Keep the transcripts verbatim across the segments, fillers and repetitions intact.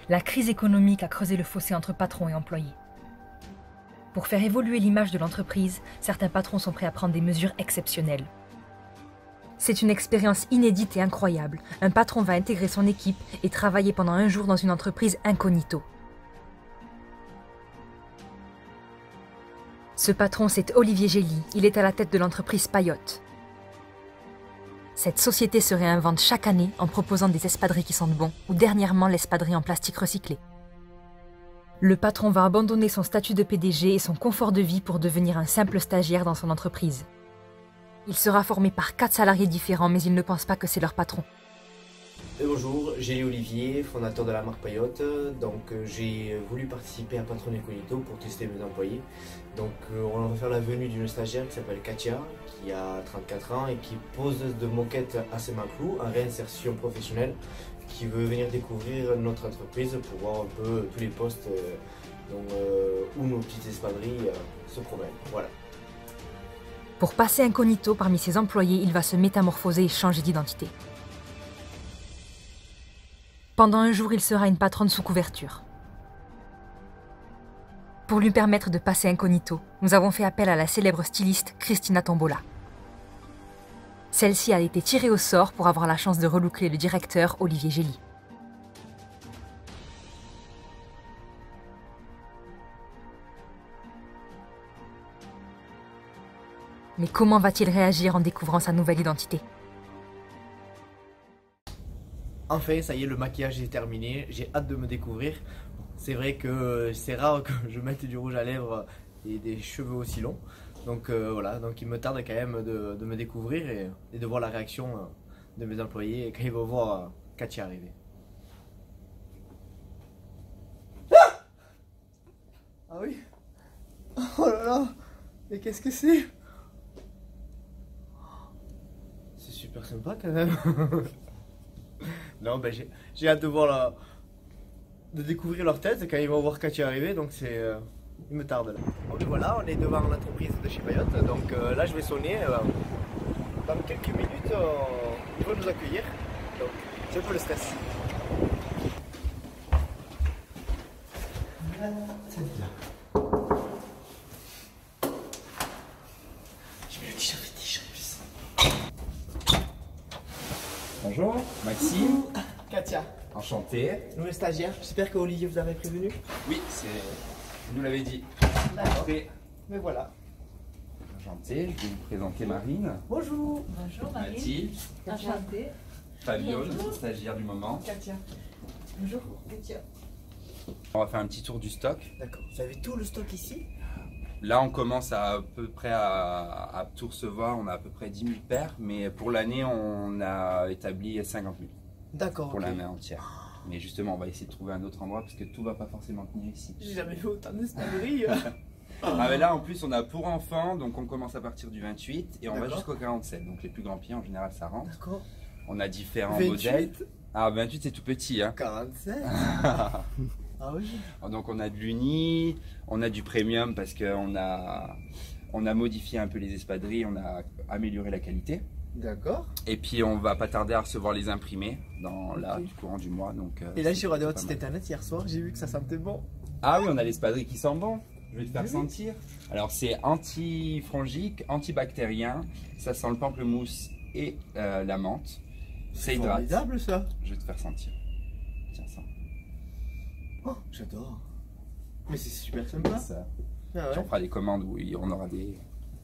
La crise économique a creusé le fossé entre patrons et employés. Pour faire évoluer l'image de l'entreprise, certains patrons sont prêts à prendre des mesures exceptionnelles. C'est une expérience inédite et incroyable. Un patron va intégrer son équipe et travailler pendant un jour dans une entreprise incognito. Ce patron, c'est Olivier Gély. Il est à la tête de l'entreprise Payotte. Cette société se réinvente chaque année en proposant des espadrilles qui sentent bon, ou dernièrement l'espadrille en plastique recyclé. Le patron va abandonner son statut de P D G et son confort de vie pour devenir un simple stagiaire dans son entreprise. Il sera formé par quatre salariés différents, mais il ne pense pas que c'est leur patron. Bonjour, j'ai Olivier, fondateur de la marque Payotte. Donc euh, j'ai voulu participer à Patron Incognito pour tester mes employés. Donc euh, on va faire la venue d'une stagiaire qui s'appelle Katia, qui a trente-quatre ans et qui pose de moquette à Saint-Maclou, en réinsertion professionnelle, qui veut venir découvrir notre entreprise pour voir un peu tous les postes euh, donc, euh, où nos petites espadrilles euh, se promènent. Voilà. Pour passer incognito parmi ses employés, il va se métamorphoser et changer d'identité. Pendant un jour, il sera une patronne sous couverture. Pour lui permettre de passer incognito, nous avons fait appel à la célèbre styliste Christina Tombola. Celle-ci a été tirée au sort pour avoir la chance de relooker le directeur Olivier Gély. Mais comment va-t-il réagir en découvrant sa nouvelle identité ? Enfin, ça y est, le maquillage est terminé, j'ai hâte de me découvrir. C'est vrai que c'est rare que je mette du rouge à lèvres et des cheveux aussi longs. Donc euh, voilà, donc il me tarde quand même de, de me découvrir et, et de voir la réaction de mes employés quand ils vont voir Katia arriver. Ah, ah oui. Oh là là. Mais qu'est-ce que c'est? C'est super sympa quand même. Non, ben j'ai j'ai hâte de voir la... de découvrir leur tête quand ils vont voir Katia arriver, donc c'est... Euh... il me tarde là. Donc voilà, on est devant l'entreprise de chez Payotte, donc euh, là je vais sonner. Euh, dans quelques minutes, euh, ils vont nous accueillir, donc c'est un peu le stress. C'est là. J'ai mis le t-shirt fétiche, Bonjour, Maxime. Katia. Enchanté. Nouvelle stagiaire, j'espère que Olivier vous avait prévenu. Oui, c'est... vous nous l'avez dit. D'accord. Après, Mais voilà. enchanté, je vais vous présenter Marine. Bonjour. Bonjour Marine. Mathilde. Enchantée. Fabiole, stagiaire du moment. Katia. Bonjour Katia. On va faire un petit tour du stock. D'accord. Vous avez tout le stock ici? Là, on commence à, à peu près à, à tout recevoir. On a à peu près dix mille paires, mais pour l'année, on a établi cinquante mille. D'accord. Pour okay. l'année entière. Mais justement, on va essayer de trouver un autre endroit parce que tout va pas forcément tenir ici. J'ai jamais vu autant d'espadrilles. Ah mais là en plus on a pour enfants, donc on commence à partir du vingt-huit et on va jusqu'au quarante-sept. Donc les plus grands pieds en général ça rentre. D'accord. On a différents vingt-huit. modèles. Ah vingt-huit c'est tout petit hein. quarante-sept. Ah oui. Donc on a de l'uni, on a du premium parce qu'on a, on a modifié un peu les espadrilles, on a amélioré la qualité. D'accord. Et puis on va pas tarder à recevoir les imprimés dans okay. là du courant du mois. Donc, euh, et là j'ai regardé votre site internet hier soir, j'ai vu que ça sentait bon. Ah oui on a l'espadrille qui sent bon. Je vais te faire oui. sentir. Alors c'est anti-fongique, antibactérien, ça sent le pamplemousse et euh, la menthe. C'est formidable ça. Je vais te faire sentir. Tiens ça. Oh j'adore. Mais c'est super sympa. Ça. Ah ouais. On fera des commandes où on aura des...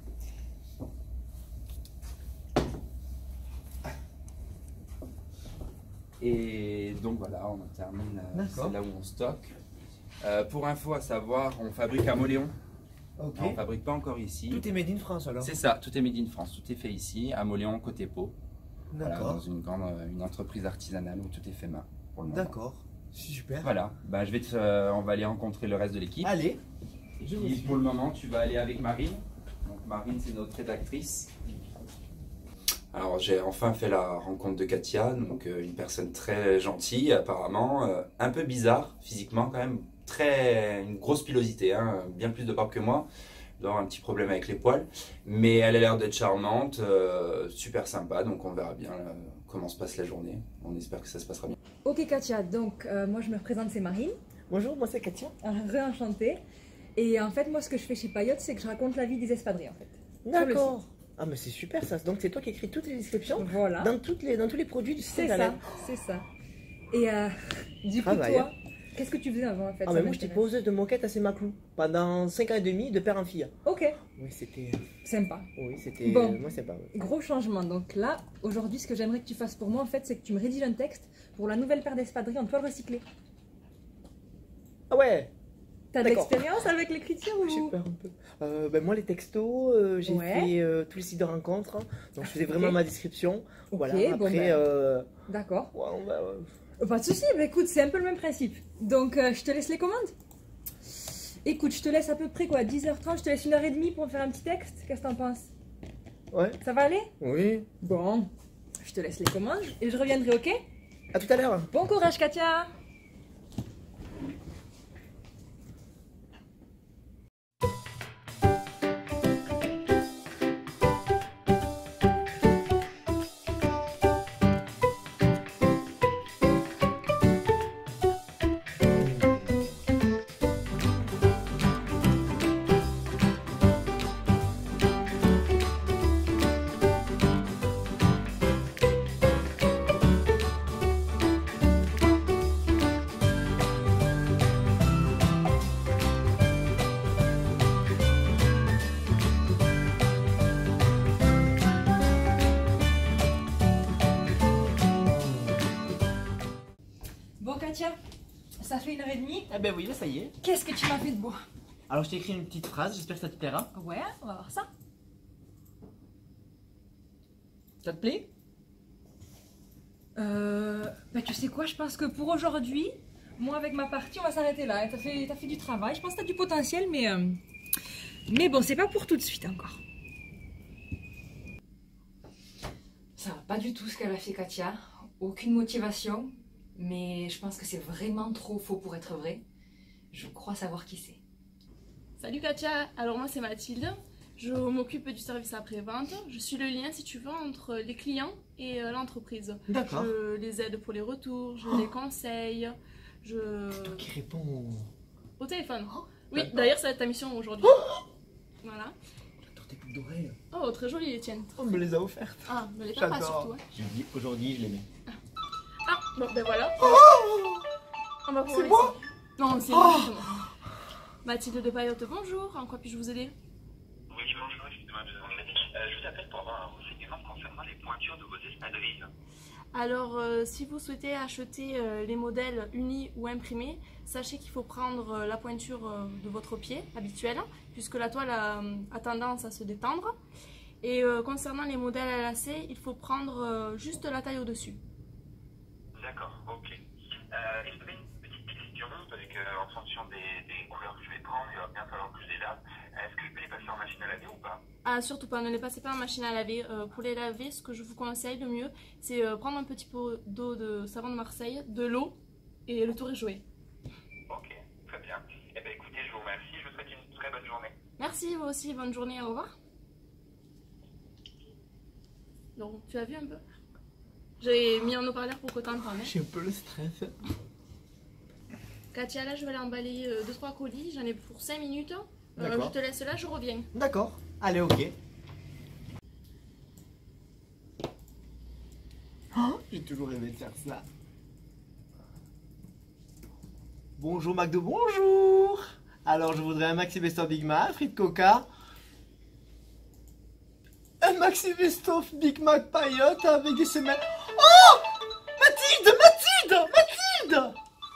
Et donc voilà, on termine, c'est là où on stocke. Euh, pour info à savoir, on fabrique à Moléon. Okay. On ne fabrique pas encore ici. Tout est made in France alors? C'est ça, tout est made in France. Tout est fait ici, à Moléon, côté Pau. D'accord. Voilà, dans une grande une entreprise artisanale où tout est fait main. D'accord, super. Voilà, bah, je vais te, euh, on va aller rencontrer le reste de l'équipe. Allez. Et puis, pour le moment, tu vas aller avec Marine. Donc Marine, c'est notre rédactrice. Alors j'ai enfin fait la rencontre de Katia, donc euh, une personne très gentille apparemment, euh, un peu bizarre physiquement quand même, très une grosse pilosité, hein, bien plus de barbe que moi, doit avoir un petit problème avec les poils. Mais elle a l'air d'être charmante, euh, super sympa, donc on verra bien euh, comment se passe la journée. On espère que ça se passera bien. Ok Katia, donc euh, moi je me représente, c'est Marine. Bonjour, moi c'est Katia. Euh, Réenchantée. Et en fait moi ce que je fais chez Payotte, c'est que je raconte la vie des espadrilles en fait. D'accord. Ah mais c'est super ça, donc c'est toi qui écris toutes les descriptions Voilà. dans, toutes les, dans tous les produits du site C'est ça, internet. c'est ça. Et euh, du coup Travail, toi, qu'est-ce que tu faisais avant en fait? Ah Ça mais moi j'étais m'intéresse. poseuse de moquette à Saint-Maclou pendant cinq ans et demi de père en fille. Ok, Oui c'était... sympa. Oui c'était... Bon. Moi sympa. Oui. Gros changement. Donc là, aujourd'hui, ce que j'aimerais que tu fasses pour moi, en fait, c'est que tu me rédiges un texte pour la nouvelle paire d'espadrilles en toile recyclée. Ah ouais. T'as de D'accord. l'expérience avec l'écriture J'ai ou... peur un peu. Euh, ben moi les textos, euh, j'ai Ouais. fait euh, tous les sites de rencontres, hein. Donc je faisais vraiment Ok. ma description. Ok, Voilà, bon, après... ben, euh, D'accord. ouais, on va, euh, Pas de souci, bah écoute, c'est un peu le même principe. Donc, euh, je te laisse les commandes. Écoute, je te laisse à peu près quoi, dix heures trente, je te laisse une heure et demie pour me faire un petit texte. Qu'est-ce que t'en penses? Ouais. Ça va aller? Oui. Bon, je te laisse les commandes et je reviendrai, ok? À tout à l'heure. Bon courage, Katia! Bon, Katia, ça fait une heure et demie. Eh ben oui, là, ça y est. Qu'est-ce que tu m'as fait de beau? Alors je t'ai écrit une petite phrase, j'espère que ça te plaira. Ouais, on va voir ça. Ça te plaît? Euh, bah tu sais quoi, je pense que pour aujourd'hui, moi avec ma partie, on va s'arrêter là. T'as fait, t'as fait du travail, je pense que t'as du potentiel, mais, euh, mais bon, c'est pas pour tout de suite encore. Ça va pas du tout ce qu'elle a fait Katia, aucune motivation, mais je pense que c'est vraiment trop faux pour être vrai. Je crois savoir qui c'est. Salut Katia, alors moi c'est Mathilde, je m'occupe du service après-vente, je suis le lien si tu veux entre les clients et euh, l'entreprise. D'accord. Je les aide pour les retours, je les conseille, je... C'est toi qui réponds. Au téléphone. Oui, D'accord. d'ailleurs ça va être ta mission aujourd'hui. Voilà. J'adore tes boucles d'oreilles. Oh, très jolie les tiennes. On me les a offertes. Ah, ne les perds pas J'adore. surtout. Hein. J'ai dit aujourd'hui je les mets. Ah, bon ben voilà. On va pouvoir C'est les- moi. Non, c'est Oh. moi justement. Mathilde de Payotte, bonjour, en quoi puis-je vous aider? Oui, bonjour, excusez-moi de vous demander. Euh, je vous appelle pour avoir un renseignement concernant les pointures de vos espadrilles. Alors, euh, si vous souhaitez acheter euh, les modèles unis ou imprimés, sachez qu'il faut prendre euh, la pointure euh, de votre pied habituelle, puisque la toile a, a tendance à se détendre. Et euh, concernant les modèles à lacets, il faut prendre euh, juste la taille au-dessus. D'accord, ok. Euh, et j'avais une petite question, parce qu'en fonction des, des couleurs que je vais prendre, il va bien falloir que je les lave. Est-ce que je peux les passer en machine à laver ou pas? Ah, surtout pas, ne les passez pas en machine à laver. Euh, pour les laver, ce que je vous conseille le mieux, c'est euh, prendre un petit pot d'eau de savon de Marseille, de l'eau, et le tour est joué. Ok, très bien. Eh bien écoutez, je vous remercie, je vous souhaite une très bonne journée. Merci, vous aussi, bonne journée, au revoir. Donc, tu as vu un peu? J'ai mis en haut-parleur pour que tu entendes. J'ai un peu le stress. Katia, là, je vais aller emballer deux trois colis, j'en ai pour cinq minutes. Euh, D'accord. je te laisse là, je reviens. D'accord. Allez, ok. Oh, j'ai toujours rêvé de faire ça. Bonjour McDo, bonjour. Alors je voudrais un Maxi Best-of Big Mac, frites Coca. Un Maxi Best-of Big Mac Payotte avec des semelles. Oh, Mathilde, Mathilde, Mathilde.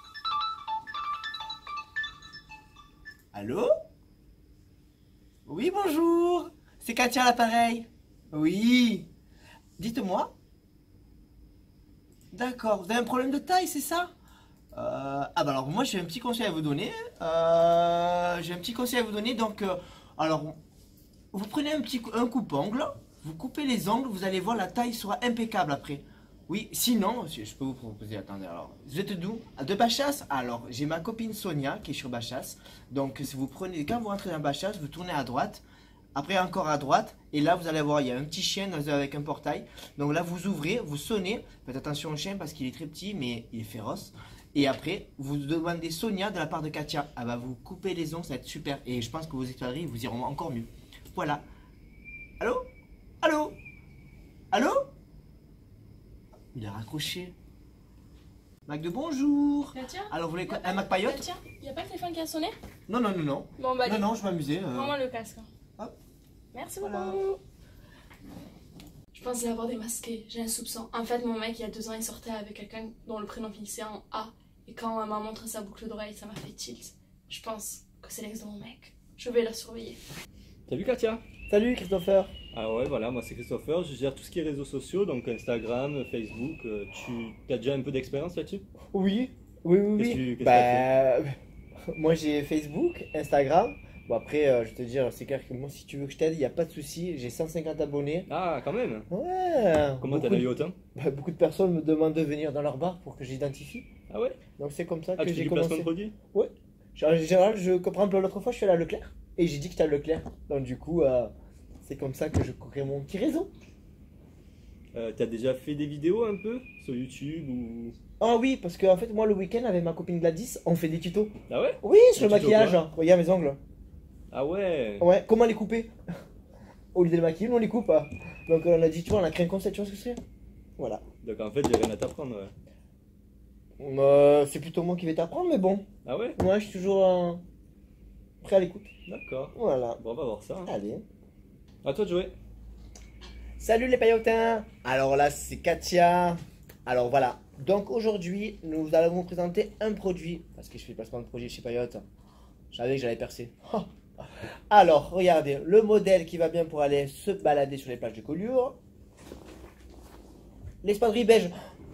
Allô? Oui, bonjour. C'est Katia à l'appareil. Oui. Dites-moi. D'accord. Vous avez un problème de taille, c'est ça? euh, Ah bah alors moi j'ai un petit conseil à vous donner. Euh, j'ai un petit conseil à vous donner. Donc, euh, alors, vous prenez un petit un coupe-ongle, vous coupez les ongles, vous allez voir la taille sera impeccable après. Oui, sinon, je je peux vous proposer, attendez, alors, vous êtes d'où? De Bachas? Alors, j'ai ma copine Sonia qui est sur Bachas. Donc, si vous prenez, quand vous rentrez dans Bachas, vous tournez à droite, après encore à droite, et là, vous allez voir, il y a un petit chien dans- avec un portail. Donc là, vous ouvrez, vous sonnez, faites attention au chien parce qu'il est très petit, mais il est féroce. Et après, vous demandez Sonia de la part de Katia. Elle va vous couper les ongles, ça va être super. Et je pense que vos espadrilles vous iront encore mieux. Voilà. Allô? Allô? Allô? Il a raccroché. Mac de bonjour. Katia? Alors, vous voulez quoi? Un Mac paillote? Katia, y a pas le téléphone qui a sonné? Non, non, non, non. Bon, bah, Non, allez. non, je m'amusais. euh. Prends-moi le casque. Hop. Merci Voilà. beaucoup. Je pense l'avoir démasqué, j'ai un soupçon. En fait, mon mec, il y a deux ans, il sortait avec quelqu'un dont le prénom finissait en A. Et quand elle m'a montré sa boucle d'oreille, ça m'a fait tilt. Je pense que c'est l'ex de mon mec. Je vais la surveiller. T'as vu Katia? Salut Christopher. Ah ouais, voilà, moi c'est Christopher, je gère tout ce qui est réseaux sociaux, donc Instagram, Facebook. euh, tu as déjà un peu d'expérience là-dessus? Oui, oui, oui, Qu'est-ce oui. que tu- qu'est-ce que Bah, moi j'ai Facebook, Instagram. Bon après, euh, je te dire, c'est clair que moi si tu veux que je t'aide, il n'y a pas de souci. J'ai cent cinquante abonnés. Ah, quand même. Ouais. Comment t'en beaucoup, as eu autant? bah, beaucoup de personnes me demandent de venir dans leur bar pour que j'identifie. Ah ouais? Donc c'est comme ça Ah, que tu fais j'ai du placement de commencé. produit? En général, je comprends un peu l'autre fois, je suis allé à Leclerc et j'ai dit que j'étais à Leclerc. Donc du coup, euh, c'est comme ça que je crée mon petit réseau. Euh, T'as déjà fait des vidéos un peu sur YouTube ou... Ah oui, parce que en fait, moi le week-end avec ma copine Gladys, on fait des tutos. Ah ouais? Oui, sur Des le tutos maquillage. quoi hein. Regarde mes ongles. Ah ouais. Ouais, comment les couper? Au lieu de les maquiller, on les coupe. hein. Donc on a dit, tu vois, on a créé un concept, tu vois ce que c'est? Voilà. Donc en fait, j'ai rien à t'apprendre. Ouais. Euh, c'est plutôt moi qui vais t'apprendre, mais bon. Ah ouais? Moi, je suis toujours euh, prêt à l'écoute. D'accord. Voilà. Bon, on va voir ça. Hein. Allez. À toi de jouer. Salut les paillotins. Alors là, c'est Katia. Alors voilà. Donc aujourd'hui, nous allons vous présenter un produit. Parce que je fais le placement de produit chez Payotte. Je savais que j'allais percer. Oh. Alors, regardez, le modèle qui va bien pour aller se balader sur les plages de Collioure. L'espadrille beige.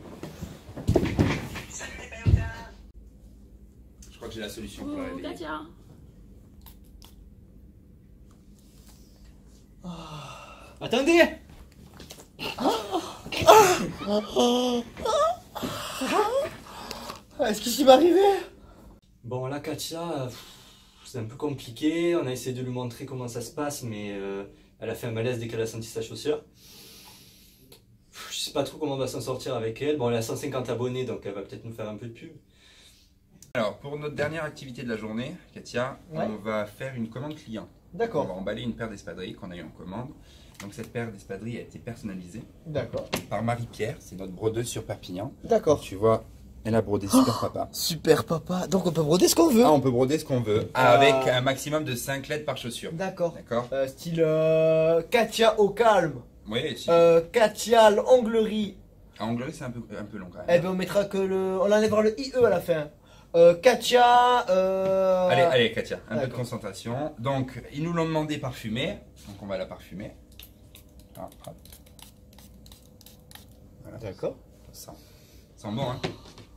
Je crois que j'ai la solution pour la Oh, réveiller. Katia. Attendez! Est-ce qu'il s'y va arriver? Bon, là, Katia, pff, c'est un peu compliqué. On a essayé de lui montrer comment ça se passe, mais euh, elle a fait un malaise dès qu'elle a senti sa chaussure. Pff, Je sais pas trop comment on va s'en sortir avec elle. Bon, elle a cent cinquante abonnés, donc elle va peut-être nous faire un peu de pub. Alors, pour notre dernière activité de la journée, Katia, Ouais. on va faire une commande client. On D'accord. va emballer une paire d'espadrilles qu'on a eu en commande. Donc cette paire d'espadrilles a été personnalisée D'accord. par Marie-Pierre, c'est notre brodeuse sur Perpignan. D'accord. Tu vois, elle a brodé super papa. Super papa. Donc on peut broder ce qu'on veut. Ah, on peut broder ce qu'on veut, Ah. avec un maximum de cinq lettres par chaussure. D'accord. D'accord? Euh, style euh, Katia au calme. Oui, si. Euh, Katia l'onglerie. En anglais, c'est un peu, un peu long quand même. Eh ben on mettra que le. On enlèvera le I E à la fin. Euh, Katia. Euh... Allez, allez, Katia, un peu de D'accord. concentration. Donc, ils nous l'ont demandé parfumée, donc on va la parfumer. Ah, hop. Voilà, D'accord. ça sent. Ça sent bon, hein?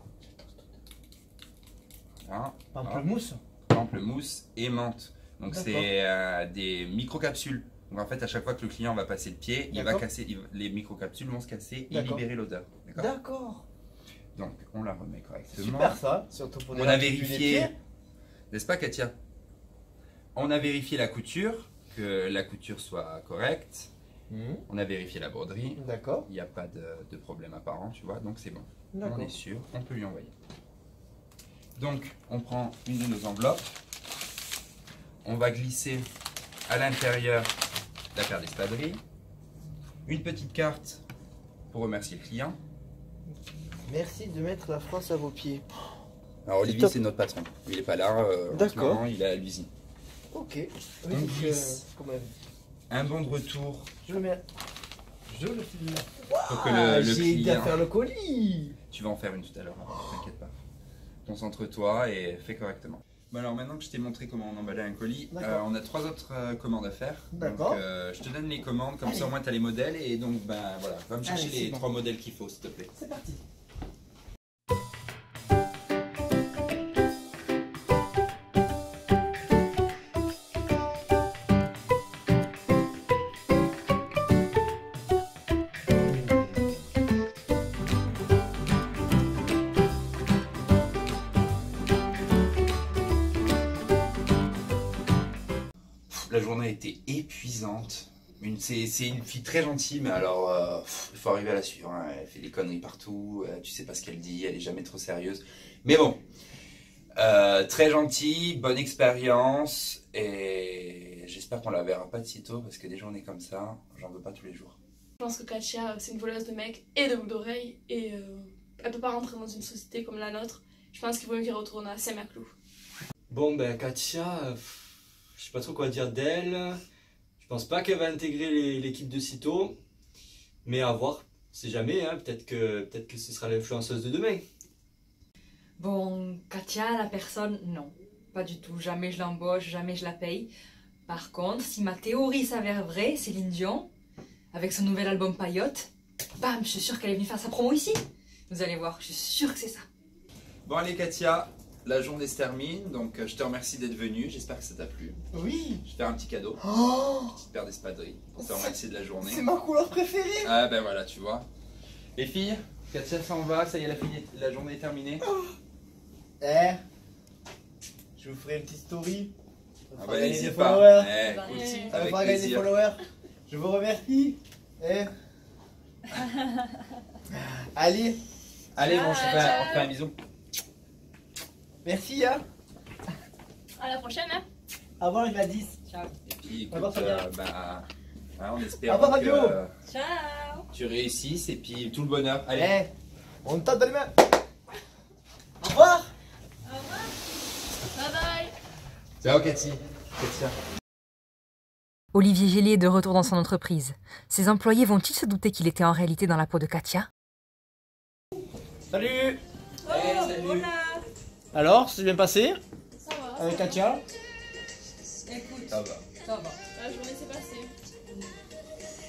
Voilà. Pamplemousse. Pamplemousse et menthe. Donc, D'accord. c'est euh, des microcapsules. Donc, en fait, à chaque fois que le client va passer le pied, il va D'accord. casser, il- les microcapsules vont se casser et D'accord. libérer l'odeur. D'accord? D'accord. Donc, on la remet correctement. Super ça. Surtout pour des On a gens qui puent les vérifié, pieds. n'est-ce pas Katia? On a vérifié la couture, que la couture soit correcte. Mhm. On a vérifié la broderie. D'accord. Il n'y a pas de, de problème apparent, tu vois, donc c'est bon. On D'accord. est sûr, on peut lui envoyer. Donc, on prend une de nos enveloppes. On va glisser à l'intérieur la paire d'espadrilles. Une petite carte pour remercier le client. Merci de mettre la France à vos pieds. Alors, C'est Olivier, top. c'est notre patron. Il n'est pas là. euh, en ce D'accord. moment, il est à l'usine. Ok. On Oui, donc, glisse. euh, comment- Un bon de retour Je le mets. Je le file là. pour que Ah, le, le j'ai aidé à client. faire le colis. Tu vas en faire une tout à l'heure, hein, t'inquiète pas. Concentre-toi et fais correctement. Bon alors maintenant que je t'ai montré comment on emballait un colis, D'accord. euh, on a trois autres euh, commandes à faire. D'accord. Donc euh, je te donne les commandes, comme Allez. ça au moins tu as les modèles et donc ben voilà, va me chercher Allez, c'est les bon. trois modèles qu'il faut s'il te plaît. C'est parti. la journée a été épuisante. Une- C'est c'est une fille très gentille, mais alors euh, pff, il faut arriver à la suivre, hein. Elle fait des conneries partout, euh, tu sais pas ce qu'elle dit, elle est jamais trop sérieuse. Mais bon, euh, très gentille, bonne expérience, et j'espère qu'on la verra pas de sitôt, parce que des journées comme ça, j'en veux pas tous les jours. Je pense que Katia, c'est une voleuse de mecs et de boucles d'oreilles, et euh, elle peut pas rentrer dans une société comme la nôtre. Je pense qu'il vaut mieux qu'elle retourne à Saint-Maclou. Bon, ben Katia, euh, pff, je sais pas trop quoi dire d'elle. Je pense pas qu'elle va intégrer les- l'équipe de sitôt. Mais à voir, c'est jamais, hein. Peut-être que, peut-être que ce sera l'influenceuse de demain. Bon, Katia, la personne, non. Pas du tout. Jamais je l'embauche, jamais je la paye. Par contre, si ma théorie s'avère vraie, Céline Dion, avec son nouvel album Payotte, bam, je suis sûre qu'elle est venue faire sa promo ici. Vous allez voir, je suis sûre que c'est ça. Bon allez Katia, la journée se termine, donc euh, je te remercie d'être venue, j'espère que ça t'a plu. Oui. Je vais faire un petit cadeau, Oh, une petite paire d'espadrilles, pour te remercier de la journée. c'est ma couleur préférée. Ah ben voilà, tu vois. Les filles, Katia s'en va, ça y est, la, fini- la journée est terminée. Eh, je vous ferai une petite story. Ça Ah fera bah gagner n'hésite des pas. followers. Eh, Bah, écoute, eh. Ça me avec fera gagner des plaisir. followers. Je vous remercie. Eh. Allez, Allez, bon, je te fais, Ciao. on te fait un bisou. merci hein. À la prochaine, hein. Au revoir Gladys. Et puis Au revoir, écoute, Fabien. euh, bah, hein, on Au espère revoir, que Fabio. euh, Ciao. tu réussisses et puis tout le bonheur. Allez. Eh, on tape dans les mains. Au revoir. Bye bye. Ciao Cathy. Katia. Olivier Gélier est de retour dans son entreprise. Ses employés vont-ils se douter qu'il était en réalité dans la peau de Katia? Salut. Oh, voilà. Alors, c'est bien passé Ça va. avec Katia? Écoute, Ça va. ça va. La journée s'est passée.